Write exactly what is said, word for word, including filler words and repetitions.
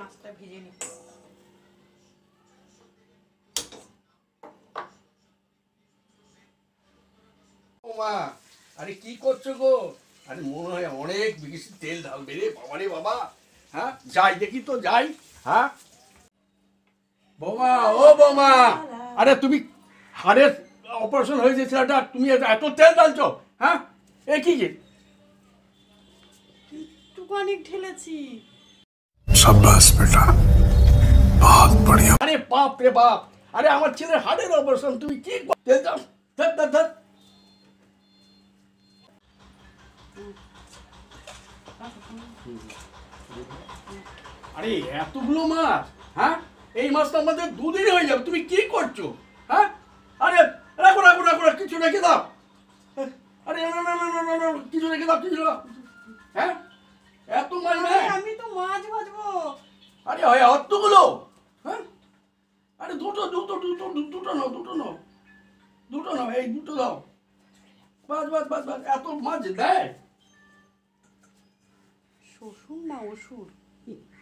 মাছটা ভেজে নিই। ও মা, আরে কি করছো গো? আরে মনে হয় অনেক বেশি তেল ঢালবে রে বাবা রে বাবা। হ্যাঁ যাই দেখি তো যাই। হ্যাঁ বৌমা, ও বৌমা, আরে তুমি হাড়ের অপারেশন হয়েছে ছেলেটা, তুমি এত তেল ঢালছো? হ্যাঁ এ কি যে? একটুখানি ঢেলেছি। शाबाश बेटा, बहुत बढ़िया। আরে বাপ রে বাপ, আরে আমার ছেলের হাড়ের অপারেশন, তুমি কি তেল দাও? ধর ধর ধর। আরে এতগুলো মাছ, হ্যাঁ এই মাছটা আমাদের দুদিন হয়ে যাবে, তুমি কি করছো? হ্যাঁ আরে রাখো রাখো রাখো রাখো, কিছু রেখে দাও। আরে না না না না না না, কিছু রেখে দাও, কিছু দাও। হ্যাঁ এত মাছ আরে, নেই। আমি তো মাছ ভাজবো। আরে হয় অতগুলো? হ্যাঁ আরে দুটো দুটো দুটো দু- দুটো নাও, দুটো নাও, দুটো নাও, এই দুটো দাও। বাস বাস বাস বাস, এত মাছ দেয়? শ্বশুর না অসুর।